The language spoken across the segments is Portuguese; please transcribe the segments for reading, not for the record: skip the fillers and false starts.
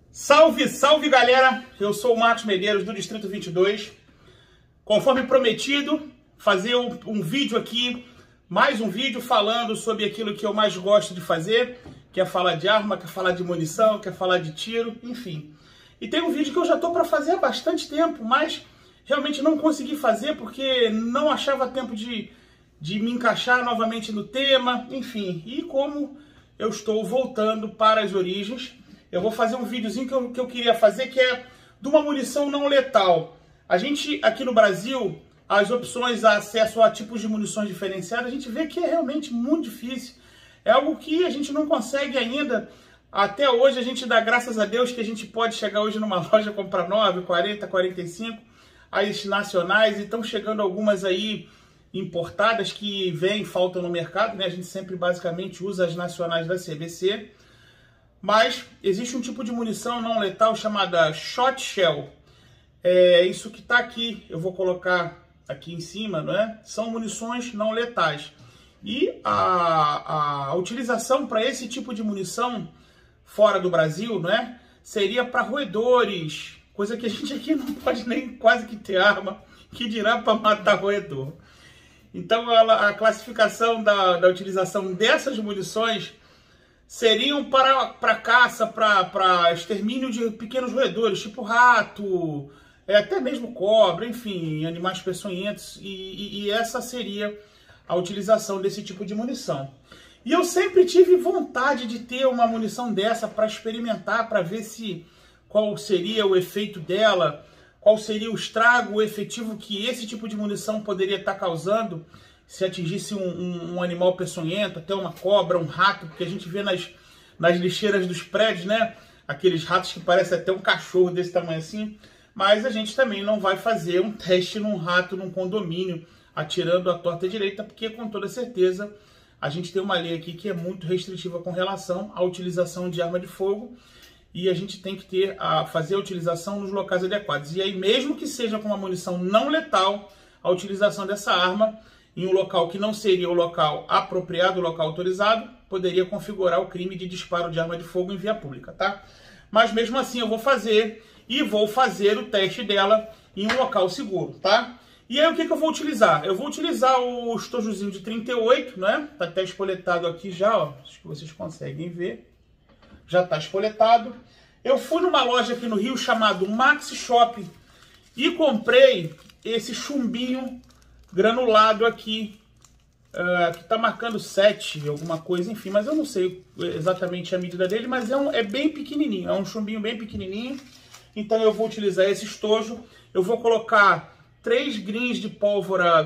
Salve, salve galera! Eu sou o Marcos Medeiros do Distrito 22. Conforme prometido, fazer um vídeo aqui, mais um vídeo falando sobre aquilo que eu mais gosto de fazer, que é falar de arma, que é falar de munição, que é falar de tiro, enfim. E tem um vídeo que eu já estou para fazer há bastante tempo, mas realmente não consegui fazer porque não achava tempo de me encaixar novamente no tema, enfim. E como eu estou voltando para as origens, eu vou fazer um videozinho que eu queria fazer, que é de uma munição não letal. A gente, aqui no Brasil, as opções a acesso a tipos de munições diferenciadas, a gente vê que é realmente muito difícil. É algo que a gente não consegue ainda. Até hoje a gente dá graças a Deus que a gente pode chegar hoje numa loja, comprar 9, 40, 45, as nacionais, e estão chegando algumas aí importadas que vêm, faltam no mercado, né? A gente sempre basicamente usa as nacionais da CBC. Mas existe um tipo de munição não letal chamada Shot Shell. É isso que está aqui, eu vou colocar aqui em cima, não é? São munições não letais. E a utilização para esse tipo de munição fora do Brasil, não é? Seria para roedores, coisa que a gente aqui não pode nem quase que ter arma, que dirá para matar roedor. Então a classificação da utilização dessas munições seriam para caça, para extermínio de pequenos roedores, tipo rato, até mesmo cobra, enfim, animais peçonhentos, e essa seria a utilização desse tipo de munição. E eu sempre tive vontade de ter uma munição dessa para experimentar, para ver qual seria o efeito dela, qual seria o estrago, o efetivo que esse tipo de munição poderia estar causando se atingisse um animal peçonhento, até uma cobra, um rato, porque a gente vê nas lixeiras dos prédios, né? Aqueles ratos que parecem até um cachorro desse tamanho assim. Mas a gente também não vai fazer um teste num rato, num condomínio, atirando à torta e direita, porque com toda certeza a gente tem uma lei aqui que é muito restritiva com relação à utilização de arma de fogo. E a gente tem que fazer a utilização nos locais adequados. E aí, mesmo que seja com uma munição não letal, a utilização dessa arma em um local que não seria o local apropriado, o local autorizado, poderia configurar o crime de disparo de arma de fogo em via pública, tá? Mas mesmo assim eu vou fazer o teste dela em um local seguro, tá? E aí o que eu vou utilizar? Eu vou utilizar o estojozinho de 38, né? Tá até espoletado aqui já, ó. Acho que vocês conseguem ver. Já tá espoletado. Eu fui numa loja aqui no Rio chamado Maxi Shop e comprei esse chumbinho granulado aqui, que tá marcando 7, alguma coisa, enfim, mas eu não sei exatamente a medida dele, mas é bem pequenininho, é um chumbinho bem pequenininho. Então eu vou utilizar esse estojo, eu vou colocar 3 grains de pólvora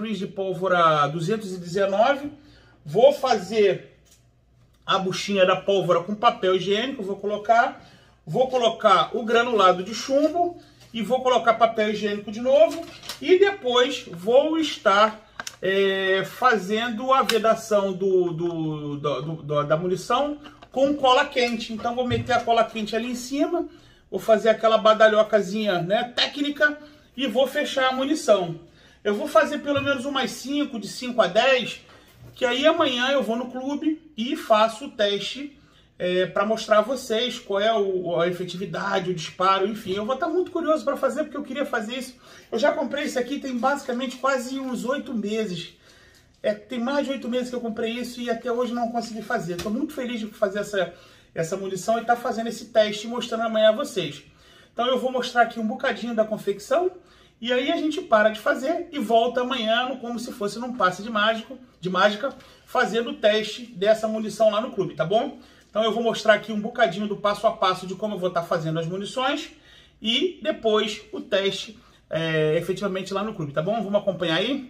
219, vou fazer a buchinha da pólvora com papel higiênico, vou colocar o granulado de chumbo e vou colocar papel higiênico de novo, e depois vou estar fazendo a vedação da munição com cola quente. Então vou meter a cola quente ali em cima, vou fazer aquela badalhocazinha, né, técnica, e vou fechar a munição. Eu vou fazer pelo menos umas 5, de 5 a 10, que aí amanhã eu vou no clube e faço o teste para mostrar a vocês qual é a efetividade, o disparo, enfim. Eu vou estar muito curioso para fazer, porque eu queria fazer isso. Eu já comprei isso aqui tem basicamente quase uns 8 meses. Tem mais de 8 meses que eu comprei isso e até hoje não consegui fazer. Estou muito feliz de fazer essa munição e estar fazendo esse teste e mostrando amanhã a vocês. Então eu vou mostrar aqui um bocadinho da confecção e aí a gente para de fazer e volta amanhã como se fosse num passe de mágica, fazendo o teste dessa munição lá no clube, tá bom? Então eu vou mostrar aqui um bocadinho do passo a passo de como eu vou estar fazendo as munições e depois o teste efetivamente lá no clube, tá bom? Vamos acompanhar aí?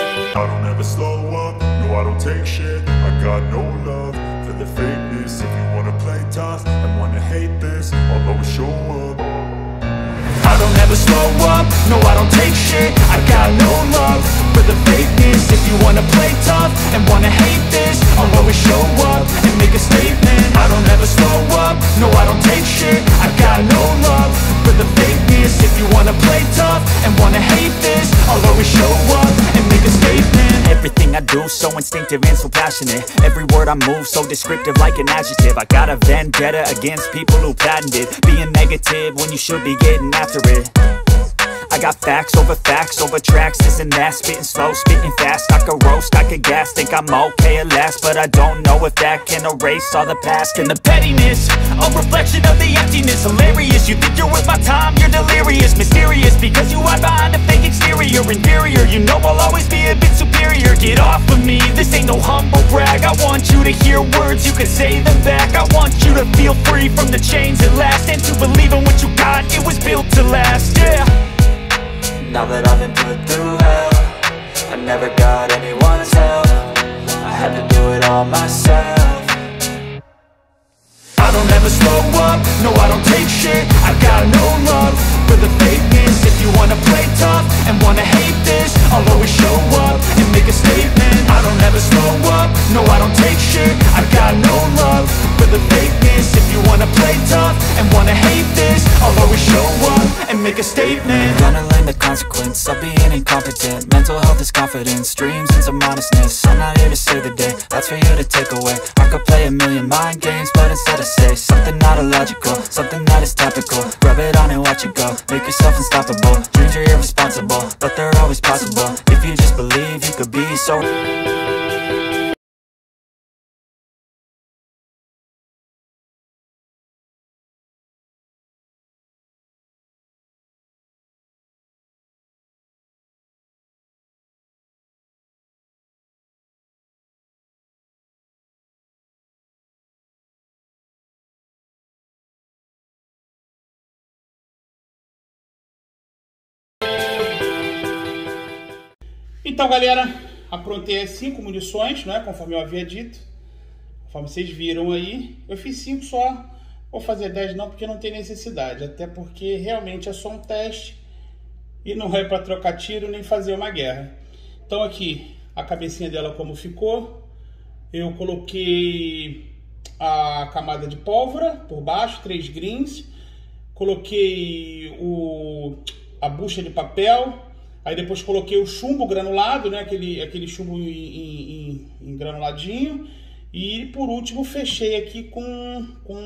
I don't ever slow up, no I don't take shit. I got no love for the fakeness. If you wanna play tough and wanna hate this, I'll always show up and make a statement. I don't ever slow up, no I don't take shit. I got no love for the fakeness. If you wanna play tough and wanna hate this, I'll always show up and make a statement. Everything I do, so instinctive and so passionate. Every word I move so descriptive like an adjective. I got a vendetta against people who patented being negative when you should be getting after it. I got facts over tracks, this and that. Spitting slow, spitting fast, I could roast, I could gas. Think I'm okay at last, but I don't know if that can erase all the past. And the pettiness, a reflection of the emptiness. Hilarious, you think you're worth my time, you're delirious. Mysterious, because you hide behind a fake exterior. Inferior, you know I'll always be a bit superior. Get off of me, this ain't no humble brag. I want you to hear words, you can say them back. I want you to feel free from the chains at last, and to believe in what you got, it was built to last, yeah. Now that I've been put through hell, I never got anyone's help, I had to do it all myself. I don't ever slow up, no I don't take shit. I got no love for the fakeness. If you wanna play tough and wanna hate this, I'll always show up and make a statement. I don't ever slow up, no I don't take shit. I got no love for the fakeness. If you wanna play tough and wanna hate this, I'll always show up and make a statement. Gonna learn the consequence of being incompetent. Mental health is confidence, dreams and some honestness. I'm not here to save the day, that's for you to take away. I could play a million mind games, but instead I say something not illogical, something that is topical. Rub it on and watch it go, make yourself unstoppable. Dreams are irresponsible, but they're always possible. If you just believe, you could be so... Então, galera, aprontei as 5 munições, né, conforme eu havia dito. Conforme vocês viram aí, eu fiz 5 só. Vou fazer 10 não, porque não tem necessidade. Até porque realmente é só um teste e não é para trocar tiro nem fazer uma guerra. Então aqui, a cabecinha dela como ficou. Eu coloquei a camada de pólvora por baixo, 3 greens. Coloquei a bucha de papel. Aí depois coloquei o chumbo granulado, né? Aquele chumbo em granuladinho. E por último fechei aqui com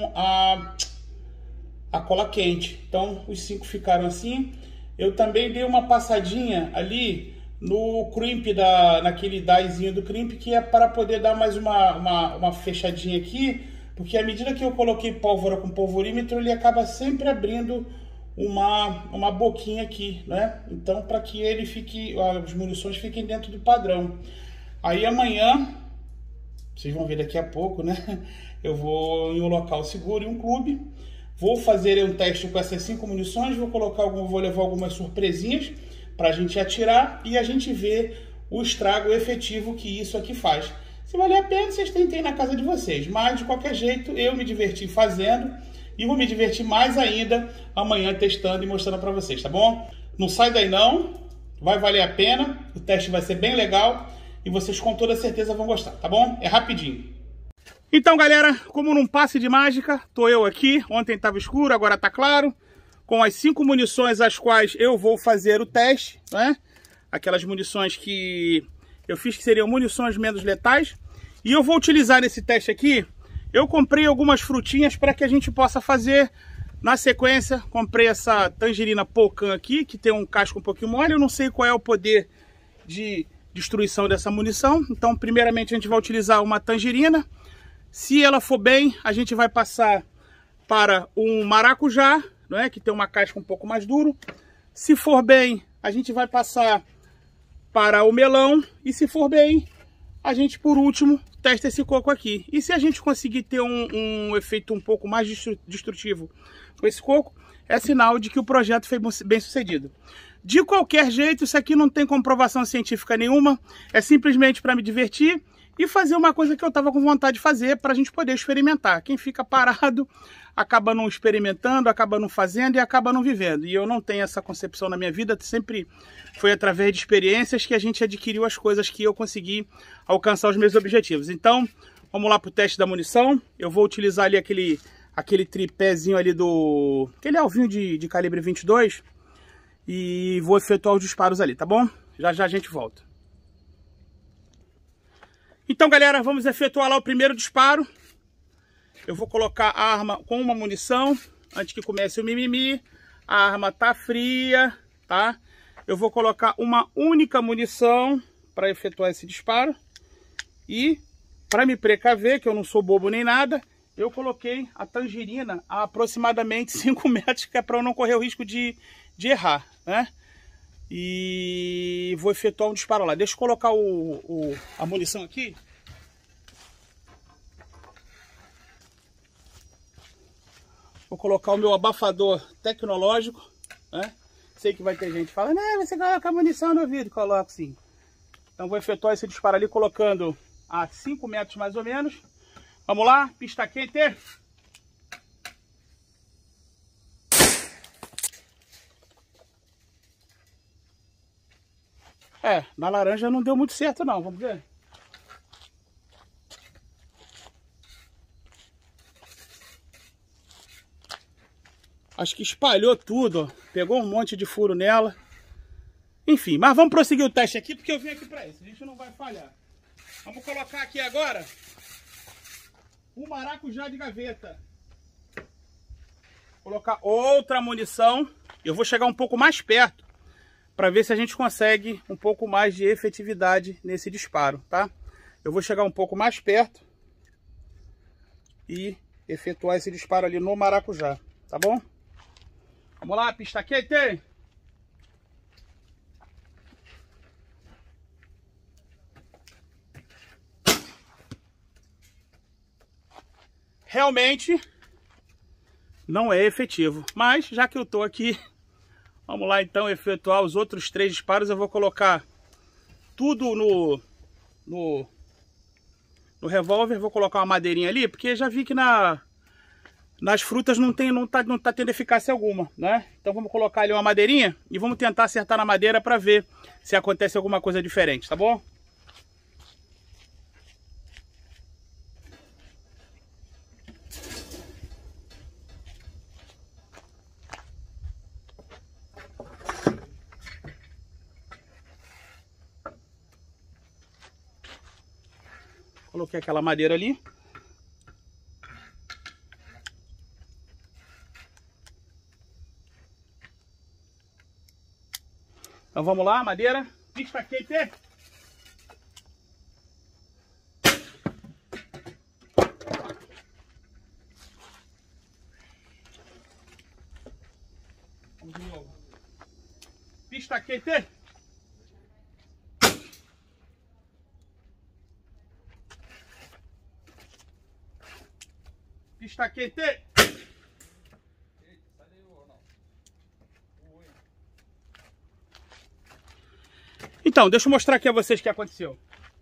a cola quente. Então os 5 ficaram assim. Eu também dei uma passadinha ali no crimp, naquele diezinho do crimp, que é para poder dar mais uma fechadinha aqui. Porque à medida que eu coloquei pólvora com polvorímetro, ele acaba sempre abrindo uma boquinha aqui, né? Então, para que ele fique, as munições fiquem dentro do padrão. Aí amanhã, vocês vão ver daqui a pouco, né? Eu vou em um local seguro, em um clube. Vou fazer um teste com essas 5 munições. Vou levar algumas surpresinhas para a gente atirar e a gente ver o estrago efetivo que isso aqui faz. Se valer a pena, vocês tentem na casa de vocês. Mas de qualquer jeito, eu me diverti fazendo. E vou me divertir mais ainda amanhã testando e mostrando para vocês, tá bom? Não sai daí não, vai valer a pena, o teste vai ser bem legal e vocês com toda certeza vão gostar, tá bom? É rapidinho. Então, galera, como num passe de mágica, tô eu aqui, ontem estava escuro, agora tá claro, com as 5 munições as quais eu vou fazer o teste, né? Aquelas munições que eu fiz que seriam munições menos letais. E eu vou utilizar nesse teste aqui. Eu comprei algumas frutinhas para que a gente possa fazer na sequência. Comprei essa tangerina Pocan aqui, que tem um casco um pouquinho mole. Eu não sei qual é o poder de destruição dessa munição. Então, primeiramente, a gente vai utilizar uma tangerina. Se ela for bem, a gente vai passar para um maracujá, não é? Que tem uma casca um pouco mais duro. Se for bem, a gente vai passar para o melão. E se for bem, a gente, por último, testa esse coco aqui. E se a gente conseguir ter um efeito um pouco mais destrutivo com esse coco, é sinal de que o projeto foi bem sucedido. De qualquer jeito, isso aqui não tem comprovação científica nenhuma, é simplesmente para me divertir e fazer uma coisa que eu estava com vontade de fazer para a gente poder experimentar. Quem fica parado acaba não experimentando, acaba não fazendo e acaba não vivendo. E eu não tenho essa concepção na minha vida, sempre foi através de experiências que a gente adquiriu as coisas que eu consegui alcançar os meus objetivos. Então, vamos lá para o teste da munição. Eu vou utilizar ali aquele tripézinho ali aquele alvinho de calibre 22 e vou efetuar os disparos ali, tá bom? Já já a gente volta. Então, galera, vamos efetuar lá o primeiro disparo. Eu vou colocar a arma com uma munição, antes que comece o mimimi. A arma tá fria, tá? Eu vou colocar uma única munição para efetuar esse disparo. E, para me precaver, que eu não sou bobo nem nada, eu coloquei a tangerina a aproximadamente 5 metros, que é para eu não correr o risco de errar, né? E vou efetuar um disparo lá. Deixa eu colocar a munição aqui. Vou colocar o meu abafador tecnológico, né? Sei que vai ter gente falando, você coloca a munição no vidro. Coloco sim. Então vou efetuar esse disparo ali colocando a 5 metros mais ou menos. Vamos lá, pista quente. Na laranja não deu muito certo não, vamos ver. Acho que espalhou tudo, ó. Pegou um monte de furo nela. Enfim, mas vamos prosseguir o teste aqui, porque eu vim aqui para isso, a gente não vai falhar. Vamos colocar aqui agora o maracujá de gaveta. Colocar outra munição. Eu vou chegar um pouco mais perto para ver se a gente consegue um pouco mais de efetividade nesse disparo, tá? Eu vou chegar um pouco mais perto e efetuar esse disparo ali no maracujá, tá bom? Vamos lá, pista quente! Realmente não é efetivo, mas já que eu tô aqui, vamos lá então efetuar os outros 3 disparos. Eu vou colocar tudo no revólver, vou colocar uma madeirinha ali, porque já vi que nas frutas não tá tendo eficácia alguma, né? Então vamos colocar ali uma madeirinha e vamos tentar acertar na madeira para ver se acontece alguma coisa diferente, tá bom? Coloquei aquela madeira ali. Então vamos lá, madeira. Pista quente. Vamos de novo. Pista quente. Pista quente. Então, deixa eu mostrar aqui a vocês o que aconteceu.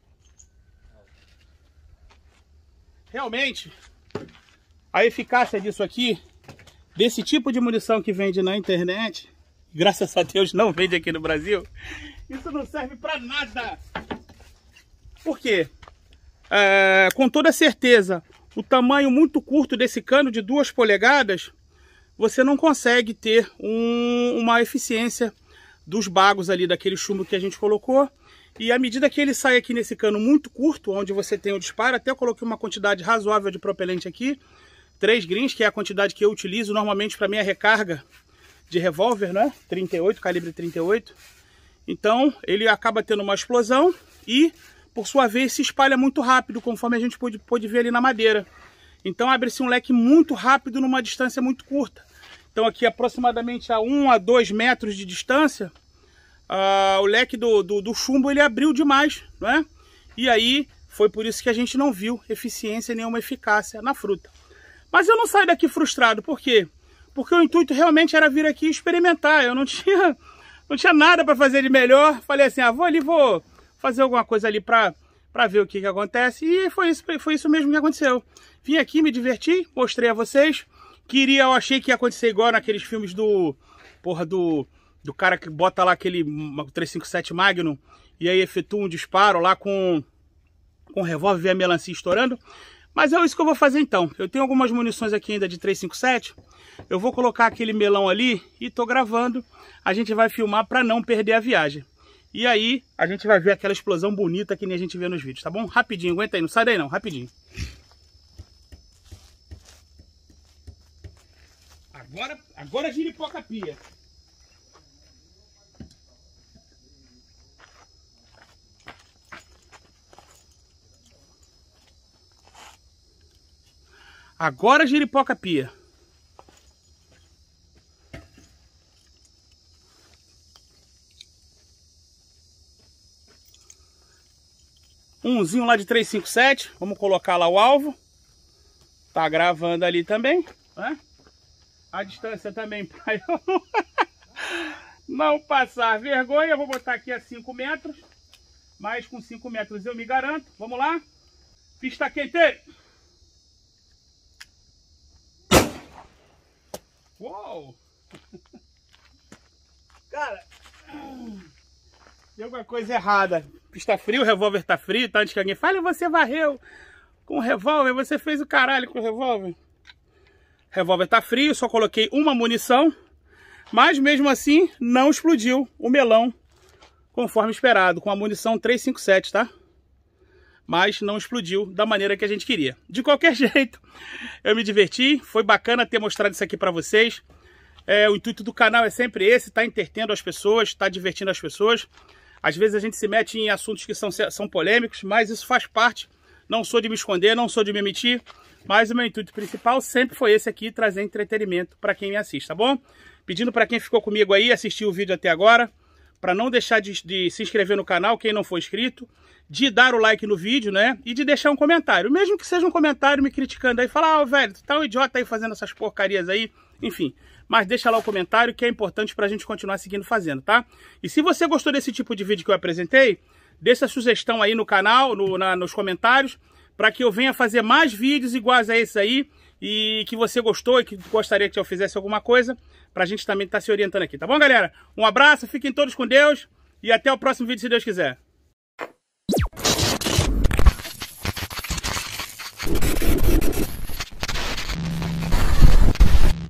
Realmente, a eficácia disso aqui, desse tipo de munição que vende na internet, graças a Deus não vende aqui no Brasil, isso não serve pra nada. Por quê? Com toda certeza, o tamanho muito curto desse cano de 2 polegadas, você não consegue ter uma eficiência dos bagos ali, daquele chumbo que a gente colocou. E à medida que ele sai aqui nesse cano muito curto, onde você tem o disparo, até eu coloquei uma quantidade razoável de propelente aqui, 3 grains, que é a quantidade que eu utilizo normalmente para minha recarga de revólver, né? 38, calibre 38. Então ele acaba tendo uma explosão e, por sua vez, se espalha muito rápido, conforme a gente pôde ver ali na madeira. Então abre-se um leque muito rápido numa distância muito curta. Então aqui aproximadamente a 1 a 2 metros de distância, o leque do chumbo ele abriu demais, né? E aí foi por isso que a gente não viu eficiência nenhuma eficácia na fruta. Mas eu não saio daqui frustrado, por quê? Porque o intuito realmente era vir aqui experimentar. Eu não tinha nada para fazer de melhor. Falei assim, vou fazer alguma coisa ali para ver o que acontece. E foi isso mesmo que aconteceu. Vim aqui, me diverti, mostrei a vocês. Eu achei que ia acontecer igual naqueles filmes do cara que bota lá aquele 357 Magnum e aí efetua um disparo lá com revólver e vê a melancia estourando. Mas é isso que eu vou fazer então. Eu tenho algumas munições aqui ainda de 357. Eu vou colocar aquele melão ali e tô gravando. A gente vai filmar para não perder a viagem. E aí a gente vai ver aquela explosão bonita que nem a gente vê nos vídeos, tá bom? Rapidinho, aguenta aí, não sai daí não, rapidinho. Agora giripoca a pia. Agora giripoca a pia. Umzinho lá de 357. Vamos colocar lá o alvo. Tá gravando ali também, né? A distância também para eu não passar vergonha. Eu vou botar aqui a 5 metros. Mas com 5 metros eu me garanto. Vamos lá. Pista quente. Uou! Cara, tem alguma coisa errada. Pista frio, o revólver tá frio, tá? Antes que alguém fale, você varreu com o revólver, você fez o caralho com o revólver. O revólver tá frio, só coloquei uma munição, mas mesmo assim não explodiu o melão conforme esperado, com a munição 357, tá? Mas não explodiu da maneira que a gente queria. De qualquer jeito, eu me diverti, foi bacana ter mostrado isso aqui para vocês. O intuito do canal é sempre esse, tá entretendo as pessoas, tá divertindo as pessoas. Às vezes a gente se mete em assuntos que são polêmicos, mas isso faz parte. Não sou de me esconder, não sou de me omitir, mas o meu intuito principal sempre foi esse aqui, trazer entretenimento para quem me assiste, tá bom? Pedindo para quem ficou comigo aí, assistiu o vídeo até agora, para não deixar de se inscrever no canal, quem não for inscrito, de dar o like no vídeo, né? E de deixar um comentário, mesmo que seja um comentário me criticando aí, falar, velho, tu tá um idiota aí fazendo essas porcarias aí, enfim. Mas deixa lá o comentário que é importante pra gente continuar seguindo fazendo, tá? E se você gostou desse tipo de vídeo que eu apresentei, deixa a sugestão aí no canal, nos comentários, para que eu venha fazer mais vídeos iguais a esse aí, e que você gostou e que gostaria que eu fizesse alguma coisa, pra gente também estar se orientando aqui, tá bom, galera? Um abraço, fiquem todos com Deus, e até o próximo vídeo, se Deus quiser.